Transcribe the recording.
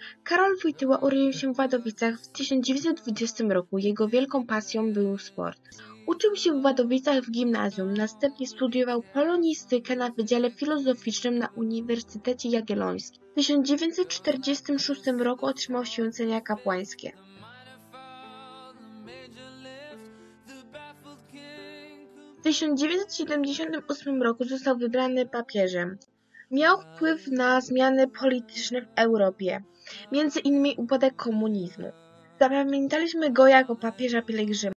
Karol Wojtyła urodził się w Wadowicach w 1920 roku. Jego wielką pasją był sport. Uczył się w Wadowicach w gimnazjum, następnie studiował polonistykę na Wydziale Filozoficznym na Uniwersytecie Jagiellońskim. W 1946 roku otrzymał święcenia kapłańskie. W 1978 roku został wybrany papieżem. Miał wpływ na zmiany polityczne w Europie, między innymi upadek komunizmu. Zapamiętaliśmy go jako papieża pielgrzyma.